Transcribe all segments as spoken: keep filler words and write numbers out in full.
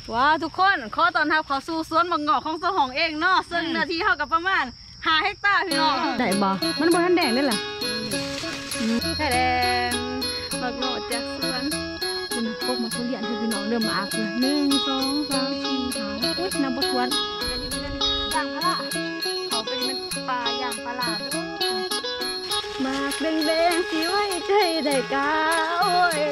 ว้าวทุกคนขอตอนรับเขาสู่สวนบังงอกของเจ้าของเองเนาะซึ่งเนื้อที่เท่ากับประมาณห้าเฮกตาร์พี่น้องได้บ่มันบ่ทันแดงได้ล่ะแค่แดงบักงอกจากสวนคุณพวกมาทุเรียนให้พี่น้องเริ่มมาคือหนึ่งสองสามสี่ห้าอุ้ยน้ำบ่ทวนยางพาราเขาเป็นมันปลายางพารามากแดงๆสีไว้ใจได้กาโอ้ย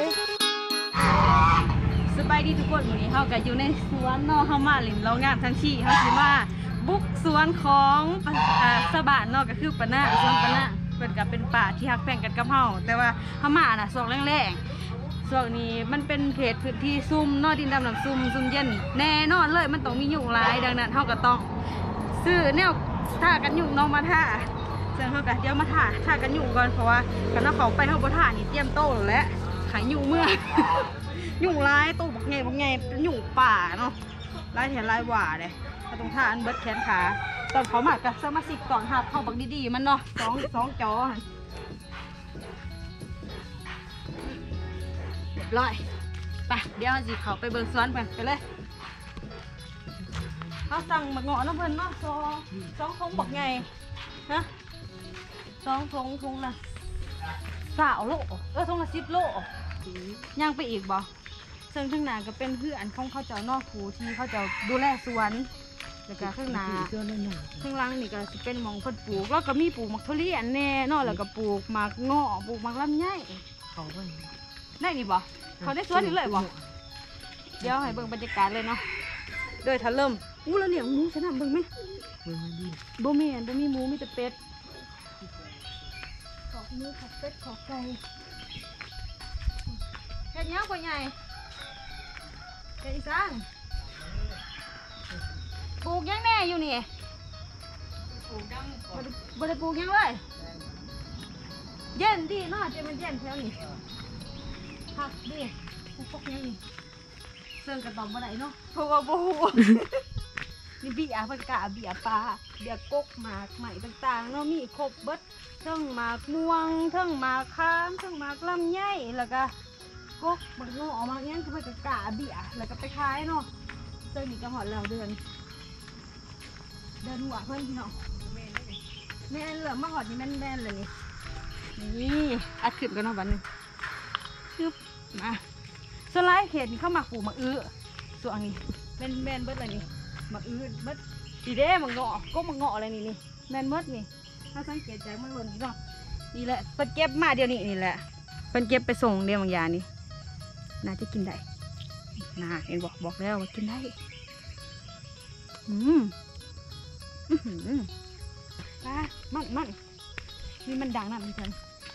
สบายดีทุกคนวันนี้เขาก็อยู่ในสวนเนาะเขามาหลินเรางานทั้งที่เขาสิมาบุกสวนของสะบานเนาะก็คือปะนะสวนปะนะเป็นกับเป็นป่าที่ฮักแพงกันกับเฮาแต่ว่าเขามาน่ะสองแรงๆส่วนนี้มันเป็นเขตพื้นที่ซุ่มเนาะดินดำน้ำซุ่มซุ่มเย็นแน่นอนเลยมันต้องมียุงลายดังนั้นเขาก็ต้องซื้อแนวท่ากันยุงน้องมาท่าซึ่งเขาก็เดี๋ยวมาท่าท่ากันยุงก่อนเพราะว่ากันเอาเขาไปเขาบ่ท่านี่เตรียมโต้แล้วขายยุงเมื่อยุ่งร้ายตู้บักไงบักไงเป็นยุ่งป่าเนาะร้ายแถนร้ายหว่าเลยเราต้องท่าอันเบิร์ดแขนขาตอนเขาหมักกับสมาชิกก่อนหับเข้าบักดีๆมันเนาะสองสองจอเรียบร้อยไปเดี๋ยวสิเขาไปเบิร์สวนกันไปเลยเขาสั่งบักเงาะน้ำเพลินเนาะสองสองทงบักไงฮะสองทงทงละสาวโลเออทงละสิบโลย่างไปอีกบ่ซึ่งข้างหน้าก็เป็นเพื่อนของเขาเจ้านอกผูที่เขาเจ้าดูแลสวนแล้วก็ข้างหน้าข้างล่างนี่ก็จะเป็นหมองเพิ่นปลูกแล้วก็มีปลูกมักทุเรียนแน่นอนแล้วก็ปลูกหมากเงาะปลูกหมากลำไยเขาได้นี่บ่เขาได้สวนนี่เลยบ่เดี๋ยวให้เบิ่งบรรยากาศเลยเนาะโดยถ้าเริ่มอู้แล้วเลี้ยงหมูชนะเบิ่งไหมบ่มีบ่มีหมูมีแต่เป็ดขอกหมูขอกเป็ดขอกไก่เห็ดยังพ่อใหญ่เห็ดอีสานปลูกยังแน่อยู่นี่ปลูกยังบ่ได้ปลูกยังเลยเย็นดีเนาะจะมันเย็นแถวนี้พักดีปลูกพวกยังนี่เสื่องกระต่อมบ่ได้เนาะเพราะว่าบ่ฮู้นี่เบี้ยเพิ่นกะเบี้ยปลาเบี้ยกกหมากใหม่ต่างๆเนาะมีครบเบิดทั้งหมากม่วงทั้งหมากค้ามทั้งหมากลำไยแล้วก็กกมันงอออกมาเงี้ยคือมันจะกะเบี้ยแล้วก็ไปขายเนาะเจอหนีกระหอดแล้วเดือนเดินหัวเพื่อนพี่น้องแม่เหลือมาหอดนี่แม่นแม่นเลยนี่อัดขึ้นกันเนาะวันนึงคือมาสไลด์เห็ดนี่เข้ามาปลูกมะอื้อส่วนนี้แม่นแม่นเบิดอะไรนี่มะอื้อเบิดดีเด้มะเงาะก็มะเงาะอะไรนี่นี่แม่นเบิดนี่ถ้าสังเกตใจมันหล่นนี่เนาะนี่แหละเปิดเก็บมาเดี๋ยวนี้นี่แหละเปิดเก็บไปส่งเดี๋ยวบางอย่างนี่น่าจะกินได้น่าเห็นบอกบอกแล้วว่ากินได้อืมอืมอืมอ่ะมันมันนี่มันดังนะพี่เพื่อน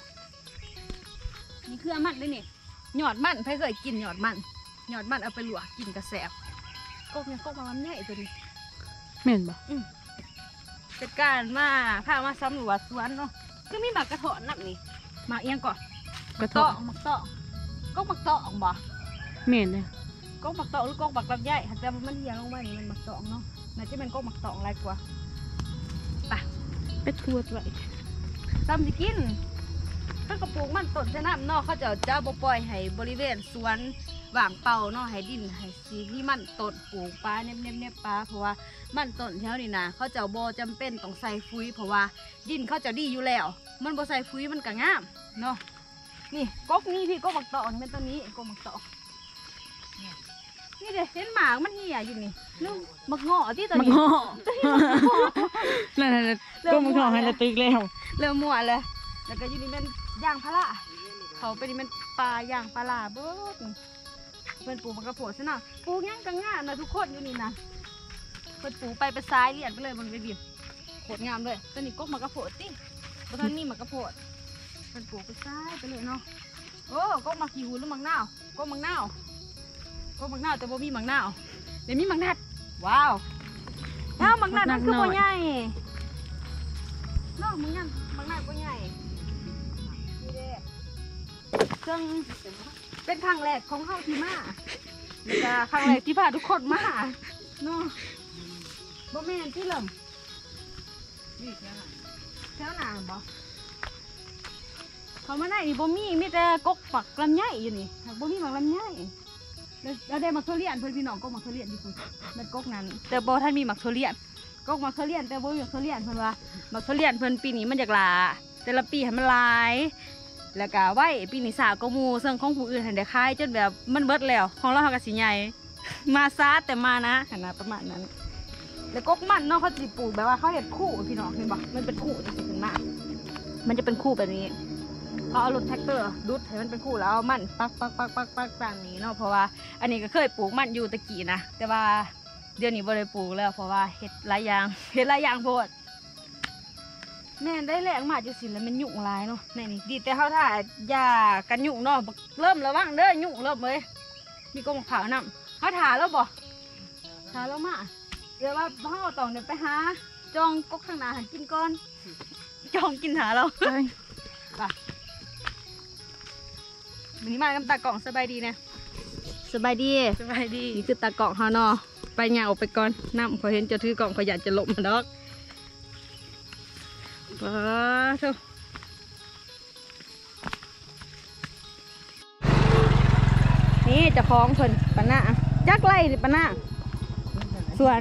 นี่คือมันเลยนี่หยอดมันใครเคยกินหยอดมันหยอดมันเอาไปหลวกกินกระแสบก็ยังก็มามันใหญ่ตัวนี้เหม็นบ่อืมจัดการมาพามาสำรวจสวนเนาะคือมีหมากกระเทาะนับนี่หมากเอียงก่อนกระเทาะหมากเตาะก็หมากเตาะออกบ่เหม็นเลยก็หมักตอกหรือก็หมักลำไยแต่มันเหี่ยวลงไปนี่มันหมักตอกเนาะน่าจะเป็นก็หมักตอกอะไรกว่าไปไปทัวร์ด้วยซ้ำสิกินถ้ากระปุกมันต้นชะน้ำเนาะเขาจะจะบ่ปล่อยให้บริเวณสวนว่างเปล่าเนาะให้ดินให้สีที่มันต้นปลูกปลาเน็บเน็บเน็บปลาเพราะว่ามันต้นแถวนี้นะเขาจะบ่จำเป็นต้องใส่ฟุ้ยเพราะว่าดินเขาจะดีอยู่แล้วมันบ่ใส่ฟุ้ยมันก็งามเนาะนี่ก๊กนี่พี่ก๊กหมักตอกเป็นต้นนี้ก๊กหมักตอกนี่เด็กเห็นหมากมันเหี่ยอยู่นี่ลูกมักเงาะที่ตัวนี้มักเงาะนั่นนั่นก็มักเงาะให้ละตึกแล้วเริ่มมั่วเลยแล้วก็อยู่นี่เป็นย่างพาราเขาเป็นนี่เป็นปลาย่างพาราเบิ้ลเป็นปูมันกระโผล่ซะหน่อยปูย่างกังงามนะทุกคนอยู่นี่นะเป็นปูไปไปซ้ายเลียนไปเลยมันไปบีบโคตรงามเลยตัวนี้ก็มันกระโผล่ติเพราะตอนนี้มันกระโผล่เป็นปูไปซ้ายไปเลยเนาะโอ้ก็มักหิวหรือมักหน้าก็มักหน้าก็มังนาวแต่บ่มีมังนาวเดี๋ยวมีมังนัดว้าวน้ามังนัดมันคือบ่ใหญ่น้องมังนัดมังนัดบ่ใหญ่นี่เด้ซึ่งเป็นครั้งแรกของเฮาที่มาแล้วก็ครั้งแรกที่พาทุกคนมาเนาะบ่แม่นที่เริ่มนี่แถวหน้าแถวหน้าบ่เขามาไหนนี่บ่มีมีแต่กกฝักลำไยอยู่นี่บ่มีหมากลำไยแล้วได้มักทุเรียนเพื่อนพี่น้องก็มักทุเรียนที่คุณมันก๊กนั้นแต่บ่ท่านมีมักทุเรียนก๊กมักทุเรียนแต่บ่มีมักทุเรียนเพื่อนว่ามักทุเรียนเพื่อนปีนี้มันจากลาแต่ละปีให้มันลายแล้วก็ไหวปีนี้สาวก็มูซึ่งของผู้อื่นเห็นได้คายจนแบบมันเบิดแล้วของเรากระสีใหญ่มาซาแต่มานะขนาดประมาณนั้นแล้วก๊กมันเนาะเขาจีปลูกแบบว่าเขาเห็ดคู่พี่น้องเห็นบ่มันเป็นคู่จะถึงมากมันจะเป็นคู่แบบนี้เขาเอารถแท็กเตอร์ดุดให้มันเป็นคู่แล้วเอามันปักปักปักปักปักต่างนี้เนาะเพราะว่าอันนี้ก็เคยปลูกมันอยู่ตะกี้นะแต่ว่าเดี๋ยวนี้บ่ได้ปลูกแล้วเพราะว่าเห็ดหลายอย่างเห็ดหลายอย่างโพดแม่ได้แรงมาจะสิแล้วมันยุ่งลายเนาะในนี่ดีแต่เขาถ่ายยากันยุ่งเนาะเริ่มระวังเด้อยุ่งเริ่มเลยมีกงขาวน้ำเขาถ่ายแล้วบ่ถ่ายแล้วมาเดี๋ยวว่าเขาต้องเดี๋ยวไปหาจองกกข้างหน้าหันกินก่อนจองกินหาเราไปวันนี้มากับตากล่องสบายดีนะสบายดีสบายดีนี่คือตากล่องเขาเนาะไปเหงาไปก่อนน้ำขอเห็นจะถือกล่องขออยากจะหลบมาดอกว้าเถอะนี่จะคล้องเพิ่นปะหน้าจักไล่ดิปะหน้าสวน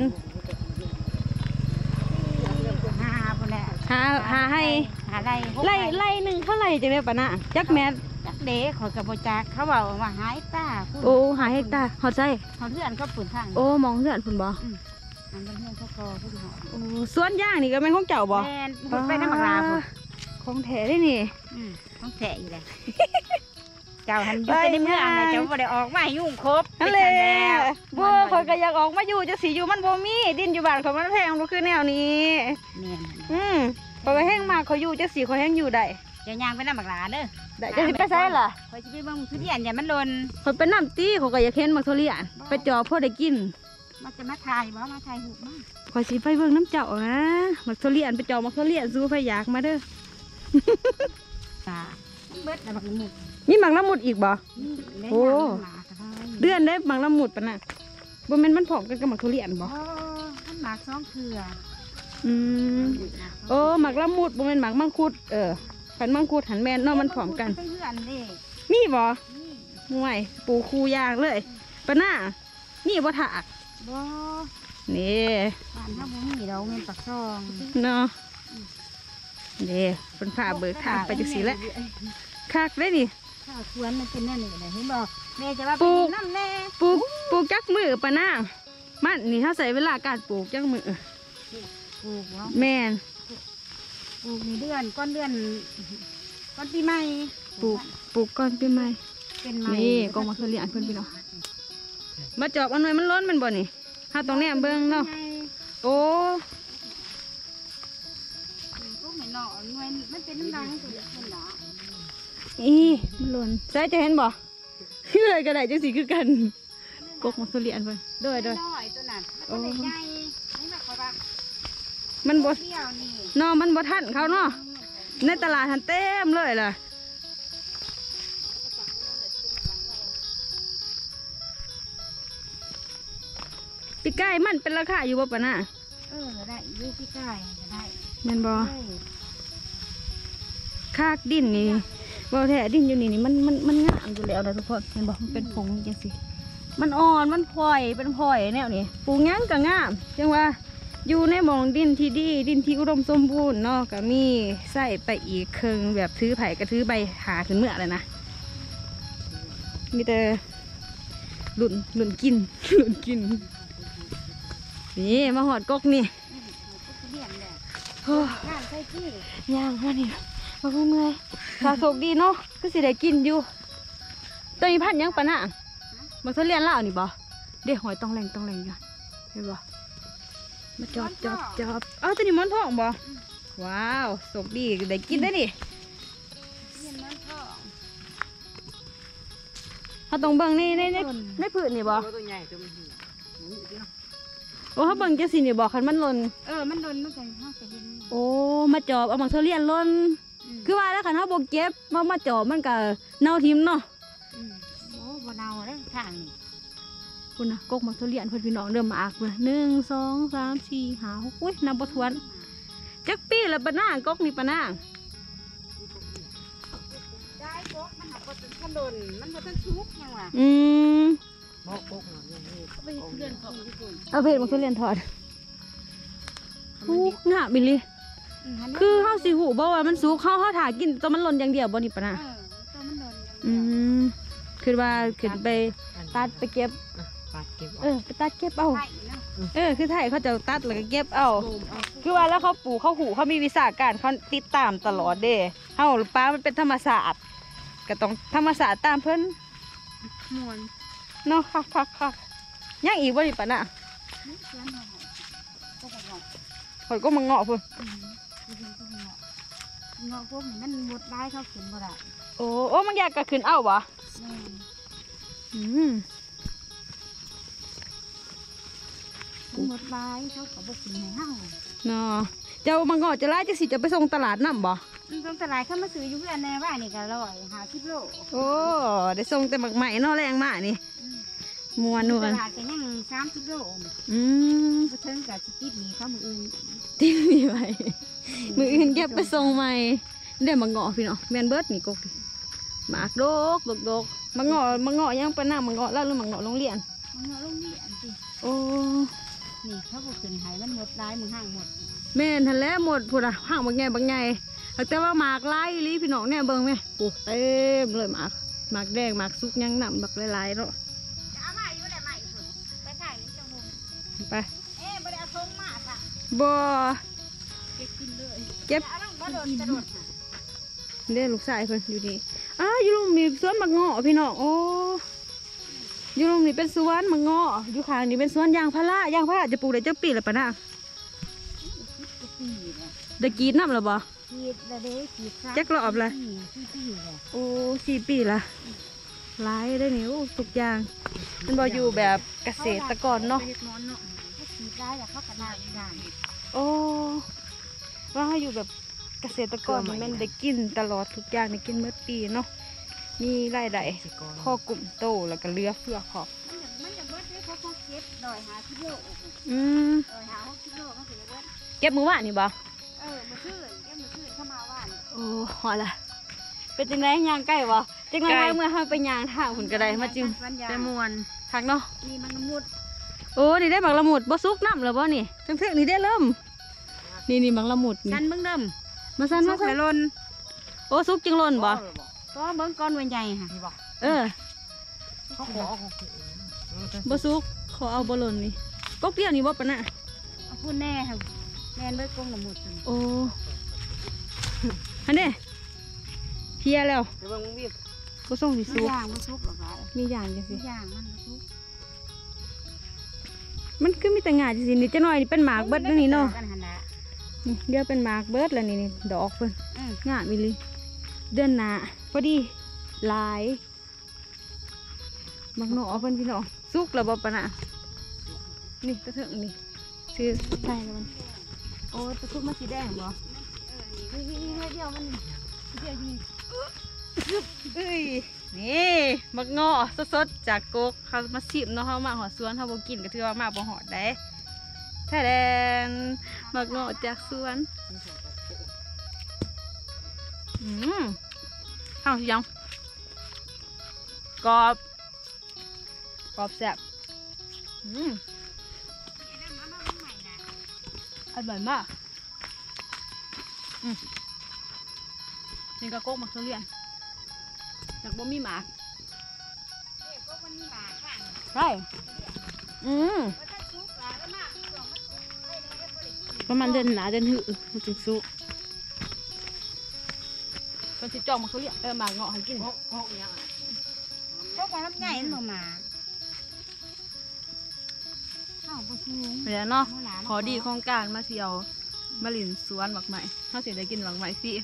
หาคนแหละหาหาให้หาไล่ไล่ไล่หนึ่งเท่าไหร่จังเลยปะหน้าจักแมสจักเด็กขอกระโปรงจักเขาบอกว่าหายตาโอ้หายตาเขาใจเขาเพื่อนเขาปืนข้างโอ้มองเพื่อนคุณบ่มันเป็นเพื่อนเขาคอเขาดูหอโอ้สวนย่างนี่ก็เป็นของเจ้าบ่แม่ไปน้ำมันลาของแถได้นี่ของแถอยู่เลยเจ้าหันอยู่ในเมืองเลยเจ้าบ่ได้ออกมายุ่งครบนั่นแหละบัวคอยก็อยากออกมาอยู่จะสีอยู่มันบ่มีดินอยู่บ้านเขามันแพงดูคือแนวนี้เนี่ยอืมพอไปแห้งมาเขาอยู่จะสีเขาแห้งอยู่ได้เดี๋ยวยางไปน้ำมันลาเด้อได้จะสิไปใช่ล่ะคอยจะไปเบิ่งทุเรียนอย่ามันหล่นคอยไปน้ำตีเขาก็อยากเห็นมักทุเรียนไปจอพ่อได้กินมันจะมาถ่ายบ่มาถ่ายหูมากคอยสิไปเบิ่งน้ำเจ้านะมักทุเรียนไปจอมักทุเรียนสู้ไปอยากมาเด้อเบิดมักละมุดนี่มักละมุดอีกบ่โอ้เดือนได้มักละมุดปะน่ะบ่แม่นมันผอมกันกับมักทุเรียนบ่มันมักสองเครืออืมโอ้มักละมุดบ่แม่นมักมังคุดเออขันมังคุดหันแม่นเนาะมันผอมกันนี่บ่ห่วยปูคูยางเลยปะน่ะนี่บ่ถากบ่นี่บ้านถ้าบ่มีเราเงินปักซองเนาะนี่เป็นผ้าเบิกทางไปจังสีแล้วคักได้ดิข้าวสวนมันเป็นแน่นี่เลยเห็นบอกแม่จะว่าปลูกน้ำแน่ปลูกปลูกจักมือปะน่ะมันนี่ถ้าใส่เวลาการปลูกจักมือปลูกแม่ปลูกในเดือนก้อนเดือนก้อนปีใหม่ปลูกปลูกก้อนปีใหม่นี่กองมะเขือเทศเพื่อนพี่น้องมาจอบอันหน่อยมันล้นมันบ่นี่ถ้าตรงนี้เบิ้งเนาะโอ้มันเป็นน้ำดังสุดมันหนาอีมันหล่นใช่จะเห็นบ่คืออะไรก็ได้จังสีคือกันกกมะเขือเทศเพื่อนด้วยด้วยโอ้มันบดนอมันบดทันเขาเนาะในตลาดทันเต็มเลยล่ะปีกไก่มันเป็นราคาอยู่บ่ปะน่ะเออได้ยูปีกไก่ได้แม่นบ่คากดินนี่บ่แท้ดินอยู่นี่นี่มันมันมันงามอยู่แล้วนะทุกคนเห็นบ่มันเป็นผงจังสิมันอ่อนมันพลอยเป็นพลอยแนวนี้ปลูกงั้นก็งามจังว่าอยู่ในหม่องดินที่ดีดินที่อุดมสมบูรณ์เนาะก็มีใส่ไปอีกเครื่องแบบถือไผ่ก็ถือใบหาขึ้นเมื่อเลยนะมีแต่หลุนหลุนกินหลุนกินนี่มาหอดกกนี่โอ้ย่างมานี่มาเมื่อยขาโศกดีเนาะก็สิได้กินอยู่ตัวนี้พันยังปะน่ะมันเขาเรียนเล่านี่บ่เดี๋ยวหอยต้องแรงต้องแรงอยู่เห็นบ่มาจอบจอบจอบเอ้าตัวนี้มันทองบ่ว้าวโศกดีได้กินได้ดิเขาต้องเบิ่งนี่ในในในผืนนี่บ่โอ้เขาเบิ่งจะสินี่บอกคันมันหล่นเออมันหล่นมันจะห้าจะเห็นโอ้มาจอบเอาบังเทเลียนหล่นคือว่าแล้วคันเขาบอกเก็บมามาจอบมันก็เน่าทิมเนาะโอ้บ่เน่าเลยทางนี่คุณนะกกบังเทเลียนเพื่อนพี่น้องเริ่มมาอักเลยหนึ่งสองสามสี่ห้าหกอุ้ยนับบ่ถ้วนจักปีละปะนางกกนี่ปะนางได้กกมันหักบ่ถึงขนนมันบ่ทันชุกยังว่ะอืมบอกบอกหน่อยนี่เอาเพชรมาทุเรียนทอดโอ้งะบิลลี่คือข้าวสีหูบอกว่ามันสูงข้าวข้าวถากินตัวมันหล่นอย่างเดียวบ่นี่ปะนะอืมคือว่าขึ้นไปตัดไปเก็บเออไปตัดเก็บเอาเออคือไทยเขาจะตัดแล้วก็เก็บเอาคือว่าแล้วเขาปลูกเขาหูเขามีวิชาการเขาติดตามตลอดเด้เฮาป้ามันเป็นธรรมศาสตร์ก็ต้องธรรมศาสตร์ตามเพิ่นมวนเนาะคักคักคักยังอีกบ่นี่ปะนะข่อยก็มาเงาะพุ่นเงาะพวกนี้มันหมดได้เขาขึ้นบ่ได้โอ้โอ้มันอยากกะขึ้นเอ้าบ่อืมหมดได้เขาก็บ่กินให้เฮาเนาะเจ้ามาเงาะจะไล่จะสิจะไปส่งตลาดน้ำบ่ส่งตลาดเขามาซื้ออยู่เพื่อนแน่ว่านี่ก็ร้อยห้าสิบโลโอ้ได้ส่งแต่หมักใหม่เนาะแรงมากนี่มวนนวลตลาดก็ยังสามสิบโลอืมบ่ถึงกับสิติดหนี้เขามื้ออื่นติดหนี้ไว้มืออื่นเก็บไปส่งใหม่เดี๋ยวมาเงาะพี่เนาะแมนเบิร์ดนี่กกหมากโดกดกดกมาเงาะมาเงาะยังปะนั่งมาเงาะแล้วหรือมาเงาะโรงเรียนมาเงาะโรงเรียนสิโอ้นี่เขาบอกขึ้นหายมันหมดได้มึงห่างหมดแม่นทันแล้วหมดพูดอะห่างบางไงบางไงแต่ว่าหมากไล่ลีพี่น้องเนี่ยเบิ่งไหมโอ้เต็มเลยหมากหมากแดงหมากซุกยังหนำแบบหลายๆเนาะเอามาอยู่ได้ไหมไปถ่ายนี่จังหวะไปเอ๊ะบ่ได้เอาทงมาค่ะบ่เก็บกินเลยเก็บบ่โดนกระโดดเรียกลูกชายเพิ่นอยู่ดีอ้าอยู่ลุมมีสวนมะเงาะพี่น้องโอ้อยู่ลุมนี่เป็นสวนมะเงาะอยู่ข้างนี่เป็นสวนยางพารา ยางพาราจะปลูกได้จักปีละปะนะได้กรีดน้ำหรือบ่กรีดละเด้กรีดจักรอบละโอ้สี่ปีละหลายได้นี่โอ้ทุกอย่างมันบ่อยู่แบบเกษตรกรเนาะกรีดได้แล้วเขากระดาษด่างโอ้ว่าเขาอยู่แบบเกษตรกรมันได้กินตลอดทุกอย่างได้กินเมื่อปีเนาะมีรายได้ข้อกลุ่มโตแล้วก็เลือเฟือขอบมันจะเบิดได้เพราะเขาเก็บดอยหาที่โลอืมดอยหาที่โลมันถึงจะเบิดเก็บมือว่านนี่บ่เออมือชื่นเก็บมือชื่นเข้ามาว่านโอ้หอละเป็นจังไรยางใกล้บ่จังไรเมื่อเขาไปยางทางหุ่นกระไดมาจิ้มไปมวนทางเนาะนี่มันละมุดโอ้นี่ได้บักละมุดบ่ซุกน้ำหรือบ่นี่ทั้งเทนี่ได้เริ่มนี่นี่บักละมุดสันเบิ้งเดิมมาสันมาสันลนโอ้ซุกจังลนบ่ก็เบิ้งก้อนใหญ่ค่ะเออบ่ซุกขอเอาบ่ลนนี่ก๊กเดียวนี่บ่ปะน่ะเอาพูดแน่ค่ะแน่นเบิ้งกงละมุดโอ้ฮันเด้เพียแล้วบ่ส่งสิซุกย่างมันซุกหรอคะมีอย่างจังสิย่างมันซุกมันคือมีแต่งาจริงๆนี่จะน้อยนี่เป็นหมากเบิดนี่เนาะนี่เดี๋ยวเป็นหมากเบิดแล้วนี่นี่ดอกเพิ่นงามิลิเดือนหน้าพอดีหลายบางหน่อเพิ่นพี่น้องสุกแล้วบ่ปะน่ะนี่ตะเถิงนี่ซื้อใส่แล้วมันโอ้ตะคุกมันสีแดงบ่เออนี่นี่เดียวมันเดียวนี่เอ้ยนี่มักเงาะสดๆจากกกเขามาสิบเนาะเขามาหอดสวนเขาบ่กินก็ถือว่ามาบ่หอดได้แท้แดนมักเงาะจากสวนอืมข้าวยังกรอบกรอบแซ่บอืมอร่อยมากอืมนี่ก็โก๊กมักทุเรียนจากบ่มีหมากใช่อืมประมาณเดือนหนาเดือนหื้อมันจึงสุกคนที่จองมาเขาเรียกเออหมากเงาะให้กินพวกพวกลำไยมันมาเดี๋ยวเนาะขอดีโครงการมาเที่ยวมาลินสวนหมักใหม่เขาเสียได้กินหมักใหม่ฟรี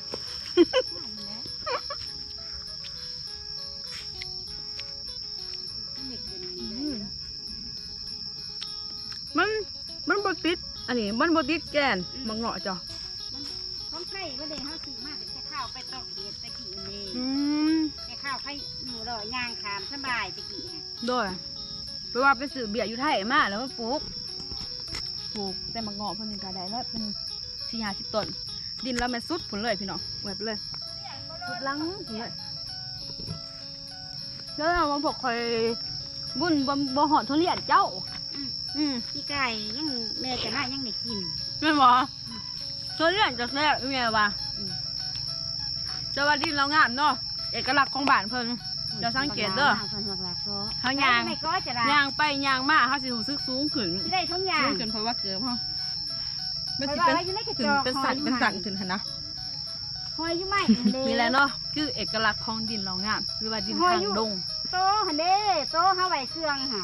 มันมันบดติดอันนี้มันบดติดแกนมังเงาะจ้ะของไข่ว่าเดี๋ยวเขาซื้อมาแต่ข้าวไปตอกเดียดตะกี้นี่แต่ข้าวไข่หนูเราย่างขามสบายตะกี้ไงด้วยเพราะว่าไปซื้อเบียร์อยู่ไทยมาแล้วมันปลูกปลูกแต่มังเงาะเพิ่นก็ได้แล้วเป็นสี่ห้าสิบต้นดินแล้วมันสุดผลเลยพี่น้องแบบเลยสุดลังเลยแล้วเราพวกคอยบุญบ่บ่หอดทุเรียนเจ้าอืมพี่ไก่ยังแม่จะน่ายังได้กินแม่นบ่ทุเรียนจะแซ่บแม่ว่าจะว่าดินเรางามเนาะเอกลักษณ์ของบ้านเพิ่นจะสังเกตเด้อเขายางไม่ก็จะได้ยางไปยางมาเขาสิรู้สึกสูงขึ้นได้ทั้งยางสูงขึ้นเพราะว่าเกิดเฮามันสิเป็นขึ้นเป็นสันเป็นสันขึ้นหั่นนะหอยอยู่ไหมมีแล้วเนาะคือเอกลักษณ์ของดินเรางามหรือว่าดินทางดงโตหันเด้โตเฮาไว้เครื่องค่ะ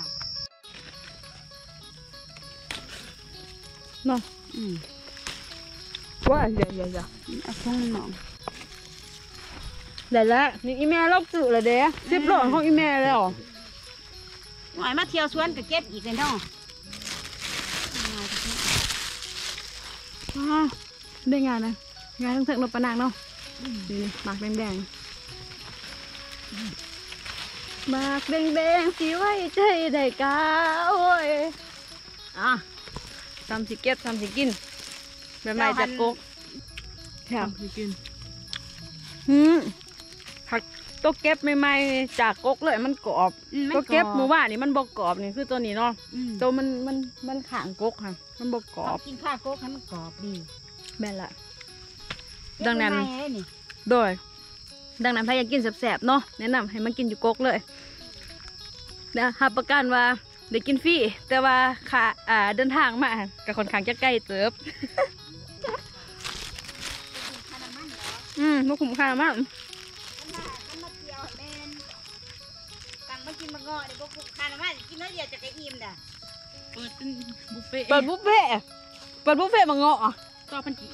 เนาะอืมว่าอย่าอย่าอย่าเอาช่องหนองได้แล้วนี่อีแม่รอบสื่อเลยเด้สิบหลอดของอีแม่แล้วหอยมาเที่ยวสวนก็เก็บอีกเลยเนาะอ่าได้งานนะงานทั้งเถิงนกปะนางเนาะนี่หมากแดงๆหมากแดงๆสีไว้ใจได้กาโอ้ยอ่ะทำสิเก็บทำสิกินแบบใหม่จัดกุ๊กแถมสิกินหืมผักตัวเก็บใหม่ๆจากก๊กเลยมันกรอบตัวเก็บหมู่บ้านนี่มันบกกรอบนี่คือตัวนี้เนาะตัวมันมันมันขางก๊กค่ะมันบกกรอบกินข้าวโก๊กให้มันกรอบดีแม่นละดังนั้นเก็บไว้นี่โดยดังนั้นถ้าอยากกินแสบๆเนาะแนะนำให้มันกินอยู่ก๊กเลยนะรับประกันว่าได้กินฟรีแต่ว่าค่าอ่าเดินทางมากับค่อนข้างจะใกล้เติบ อืมบ่คุ้มค่ามากมันมามันมาเที่ยวแม่นตังมากินมะเงาะเดี๋ยวพวกกูทานมากินน้อยเดียวจะกระอิ่มด่ะเปิดเป็นบุฟเฟ่เปิดบุฟเฟ่เปิดบุฟเฟ่มาเงาะอ่ะต่อพันกี่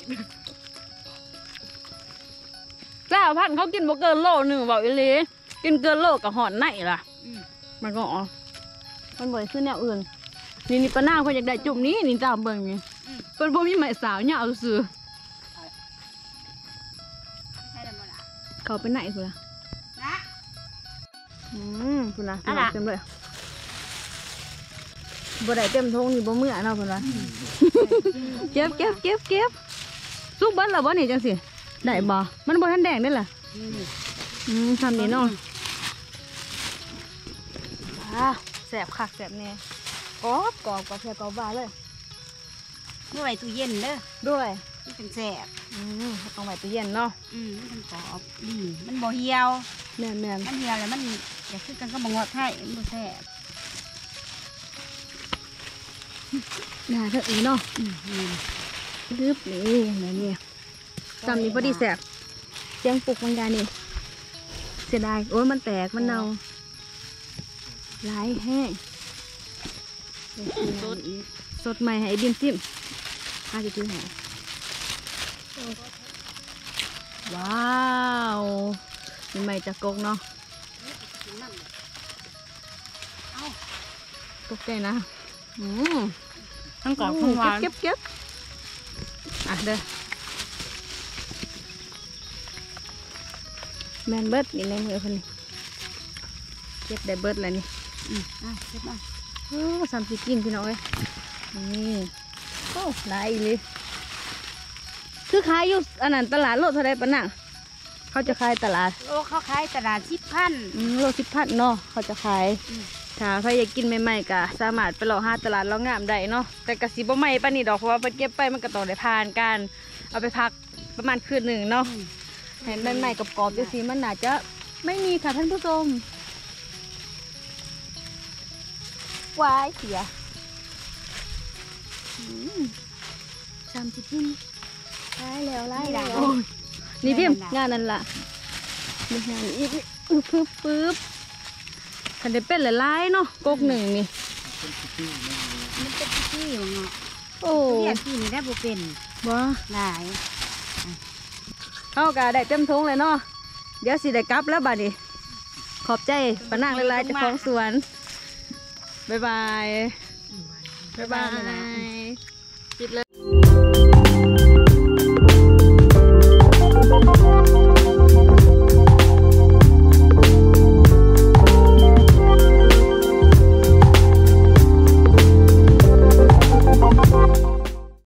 เจ้าพันเขากินบ่เกินโลหนึ่งบอกอีหลีกินเกินโลกับหอนไหนล่ะมันก็อ๋อมันบ่อยขึ้นแนวอื่นนี่นี่ปะนางเขาอยากได้จุ่มนี้นี่ตามเบิ่งนี่เป็นพวกมีไหมสาวเนี่ยเอาซื้อใช่แล้วมั้งล่ะเขาไปไหนพุ่นล่ะนะอืมพุ่นล่ะเต็มเลยบ่ได้เต็มทงนี่บ่เมื่อเนาะพุ่นล่ะเก็บเก็บเก็บเก็บซุกเบิ้ลล่ะบ่นี่จังสิได้บ่มันบ่ทันแดงได้ล่ะอืมทำนี่เนาะอ่าแสบคักแสบแน่กรอบกรอบกรอบแสบกรอบหวานเลยเมื่อไหร่ตู้เย็นเด้อด้วยมันเป็นแสบอืมต้องไว้ตู้เย็นเนาะอืมมันเป็นกรอบดีมันบ่เหี่ยวแม่นแม่นมันเหี่ยวแล้วมันอยากคือกันก็บ่งอไทยมันบ่แสบน่าเถอะอีเนาะอืมอืมรึบนี่แม่นี่จำนี้พอดีแสบเสียงปลุกมันกันนี่เสียดายโอ้ยมันแตกมันเน่าหลายแห้งสดสดใหม่ให้ดินซิมอาจจะซื้อหาว้าวนี่ใหม่จากกกเนาะกกได้นะอืมทั้งกรอบทั้งหวานเก็บเก็บอ่ะเด้อแมนเบิร์ดนี่ในมือคนนี้เก็บได้เบิร์ดแล้วนี่อืมอ่ะเก็บมาโอ้สามสิบกินพี่น้องเอ้ยนี่โอ้หลายอีหลีคือขายอยู่อันนั้นตลาดโลเท่าไรปะน่ะเขาจะขายตลาดโลเขาขายตลาดสิบพันอืมโลสิบพันเนาะเขาจะขายถ้าใครอยากกินใหม่ๆก็สามารถไปเลาะหาตลาดเลาะงามได้เนาะแต่กะสิบ่ใหม่ปานนี้ดอกเพราะว่าเพิ่นเก็บไปมันก็ต้องได้ผ่านการเอาไปพักประมาณคืนหนึ่งเนาะเห็นใหม่ๆกับกรอบๆจังซี่มันน่าจะไม่มีค่ะท่านผู้ชมวายเสียสามสิบกินไล่แล้วไล่แล้วนี่พิมพ์งานนั่นล่ะนี่งานอีกปึ๊บปึ๊บปึ๊บคันได้เป็นหลายๆเนาะกกหนึ่งนี่มันเป็นที่อยู่เนาะโอ้เรียกที่นี่ได้บ่เป็นบ่หลายเอากะได้เต็มทงเลยเนาะเดี๋ยวสิได้กลับแล้วบัดนี้ขอบใจปะนางหลายๆเจ้าของสวนบ๊ายบายบ๊ายบาย